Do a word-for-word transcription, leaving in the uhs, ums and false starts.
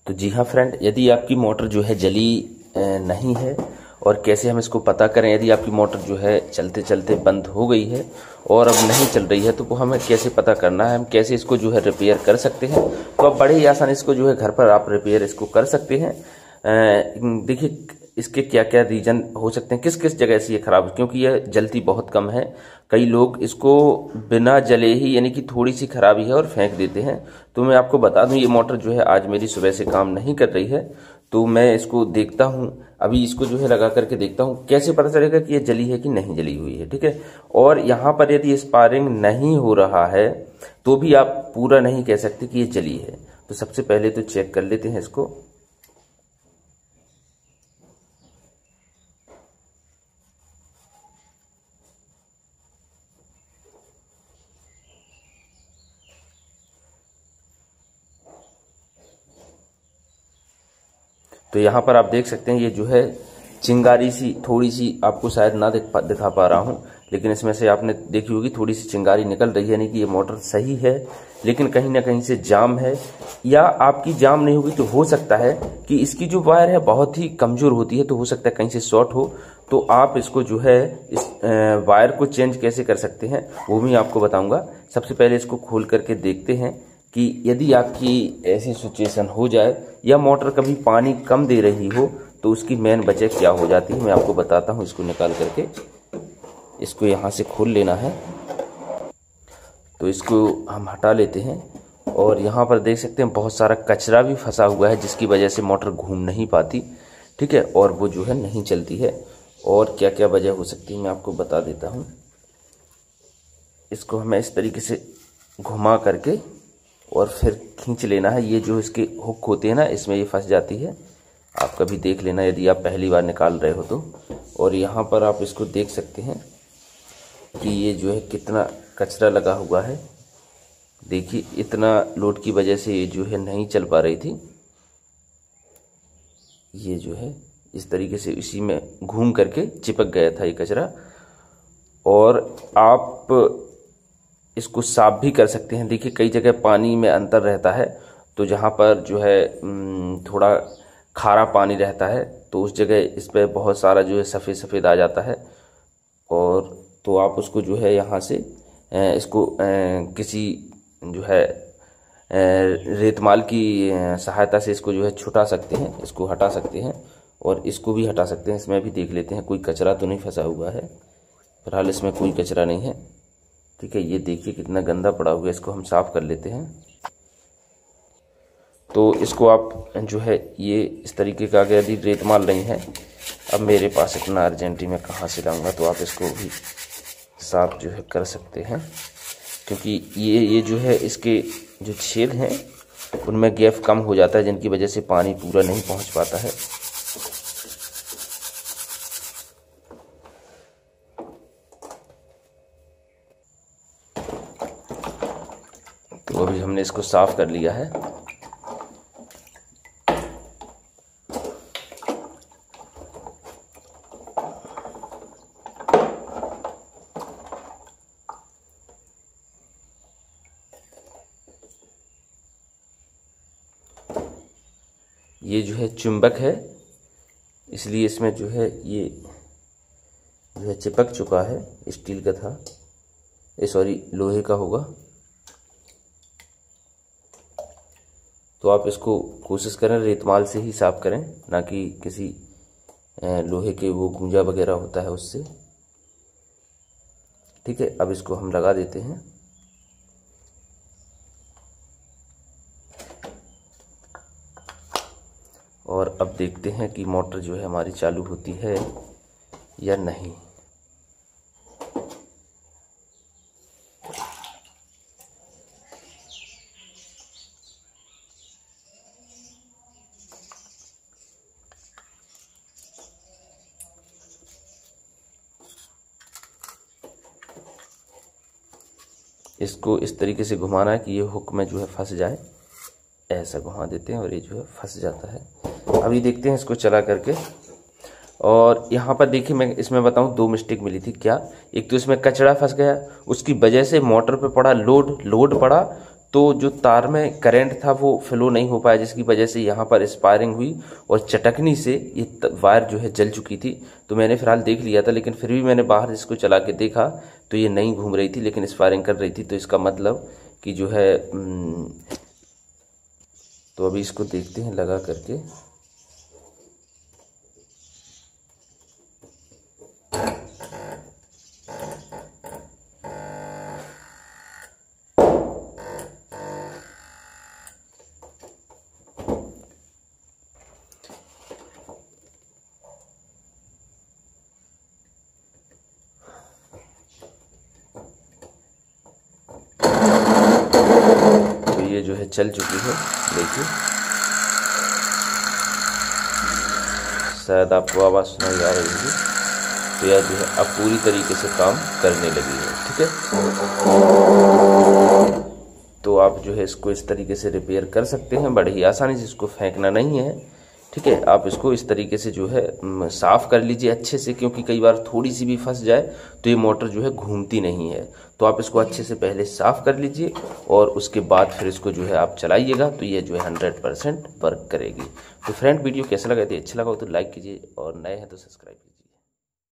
तो जी हाँ फ्रेंड, यदि आपकी मोटर जो है जली नहीं है और कैसे हम इसको पता करें, यदि आपकी मोटर जो है चलते चलते बंद हो गई है और अब नहीं चल रही है तो वो हमें कैसे पता करना है, हम कैसे इसको जो है रिपेयर कर सकते हैं। तो अब बड़े ही आसान इसको जो है घर पर आप रिपेयर इसको कर सकते हैं। देखिए इसके क्या क्या रीजन हो सकते हैं, किस किस जगह से ये खराब है, क्योंकि ये जलती बहुत कम है। कई लोग इसको बिना जले ही यानी कि थोड़ी सी खराबी है और फेंक देते हैं। तो मैं आपको बता दूं ये मोटर जो है आज मेरी सुबह से काम नहीं कर रही है, तो मैं इसको देखता हूं, अभी इसको जो है लगा करके देखता हूं कैसे पता चलेगा कि ये जली है कि नहीं जली हुई है। ठीक है, और यहाँ पर यदि स्पार्किंग नहीं हो रहा है तो भी आप पूरा नहीं कह सकते कि ये जली है। तो सबसे पहले तो चेक कर लेते हैं इसको। तो यहाँ पर आप देख सकते हैं ये जो है चिंगारी सी थोड़ी सी आपको शायद ना दिख पा, दिखा पा रहा हूँ, लेकिन इसमें से आपने देखी होगी थोड़ी सी चिंगारी निकल रही है, यानी कि ये मोटर सही है लेकिन कहीं ना कहीं से जाम है। या आपकी जाम नहीं होगी तो हो सकता है कि इसकी जो वायर है बहुत ही कमजोर होती है, तो हो सकता है कहीं से शॉर्ट हो। तो आप इसको जो है इस वायर को चेंज कैसे कर सकते हैं वो भी आपको बताऊंगा। सबसे पहले इसको खोल करके देखते हैं कि यदि आपकी ऐसी सिचुएशन हो जाए या मोटर कभी पानी कम दे रही हो तो उसकी मेन वजह क्या हो जाती है, मैं आपको बताता हूं। इसको निकाल करके इसको यहां से खोल लेना है, तो इसको हम हटा लेते हैं। और यहां पर देख सकते हैं बहुत सारा कचरा भी फंसा हुआ है जिसकी वजह से मोटर घूम नहीं पाती। ठीक है, और वो जो है नहीं चलती है। और क्या क्या वजह हो सकती है मैं आपको बता देता हूं। इसको हमें इस तरीके से घुमा करके और फिर खींच लेना है। ये जो इसके हुक होते हैं ना, इसमें ये फंस जाती है। आप कभी देख लेना यदि आप पहली बार निकाल रहे हो तो। और यहाँ पर आप इसको देख सकते हैं कि ये जो है कितना कचरा लगा हुआ है। देखिए इतना लोड की वजह से ये जो है नहीं चल पा रही थी। ये जो है इस तरीके से इसी में घूम करके चिपक गया था ये कचरा। और आप इसको साफ भी कर सकते हैं। देखिए कई जगह पानी में अंतर रहता है, तो जहाँ पर जो है थोड़ा खारा पानी रहता है तो उस जगह इस पर बहुत सारा जो है सफ़ेद सफ़ेद आ जाता है। और तो आप उसको जो है यहाँ से इसको किसी जो है रेतमाल की सहायता से इसको जो है छुटा सकते हैं, इसको हटा सकते हैं। और इसको भी हटा सकते हैं। इसमें भी देख लेते हैं कोई कचरा तो नहीं फंसा हुआ है। फिलहाल इसमें कोई कचरा नहीं है। ठीक है, ये देखिए कितना गंदा पड़ा हुआ है, इसको हम साफ कर लेते हैं। तो इसको आप जो है ये इस तरीके का, अगर यदि रेतमाल नहीं है, अब मेरे पास इतना अर्जेंटी में कहाँ से लाऊंगा, तो आप इसको भी साफ जो है कर सकते हैं। क्योंकि ये ये जो है इसके जो छेद हैं उनमें गैप कम हो जाता है, जिनकी वजह से पानी पूरा नहीं पहुंच पाता है। तो अभी हमने इसको साफ कर लिया है। ये जो है चुंबक है, इसलिए इसमें जो है ये जो है चिपक चुका है। स्टील का था, ये सॉरी लोहे का होगा। तो आप इसको कोशिश करें रेतमाल से ही साफ करें, ना कि किसी लोहे के वो गूंजा वगैरह होता है उससे। ठीक है, अब इसको हम लगा देते हैं। और अब देखते हैं कि मोटर जो है हमारी चालू होती है या नहीं। इसको इस तरीके से घुमाना है कि ये हुक में जो है फंस जाए। ऐसा घुमा देते हैं और ये जो है फंस जाता है। अभी देखते हैं इसको चला करके। और यहाँ पर देखिए मैं इसमें बताऊँ दो मिस्टेक मिली थी। क्या, एक तो इसमें कचरा फंस गया, उसकी वजह से मोटर पे पड़ा लोड लोड पड़ा तो जो तार में करंट था वो फ्लो नहीं हो पाया, जिसकी वजह से यहाँ पर स्पायरिंग हुई और चटकनी से ये वायर जो है जल चुकी थी। तो मैंने फिलहाल देख लिया था, लेकिन फिर भी मैंने बाहर इसको चला के देखा तो ये नहीं घूम रही थी, लेकिन स्पायरिंग कर रही थी। तो इसका मतलब कि जो है, तो अभी इसको देखते हैं लगा करके। ये जो है चल चुकी है, देखिए शायद आपको आवाज़ सुनाई आ रही होगी। तो यह जो है अब पूरी तरीके से काम करने लगी है। ठीक है, तो आप जो है इसको इस तरीके से रिपेयर कर सकते हैं बड़े ही आसानी से, इसको फेंकना नहीं है। ठीक है, आप इसको इस तरीके से जो है साफ़ कर लीजिए अच्छे से, क्योंकि कई बार थोड़ी सी भी फंस जाए तो ये मोटर जो है घूमती नहीं है। तो आप इसको अच्छे से पहले साफ़ कर लीजिए और उसके बाद फिर इसको जो है आप चलाइएगा, तो ये जो है हंड्रेड परसेंट वर्क करेगी। तो फ्रेंड, वीडियो कैसा लगा? यदि अच्छा लगा हो तो लाइक कीजिए और नए हैं तो सब्सक्राइब कीजिए।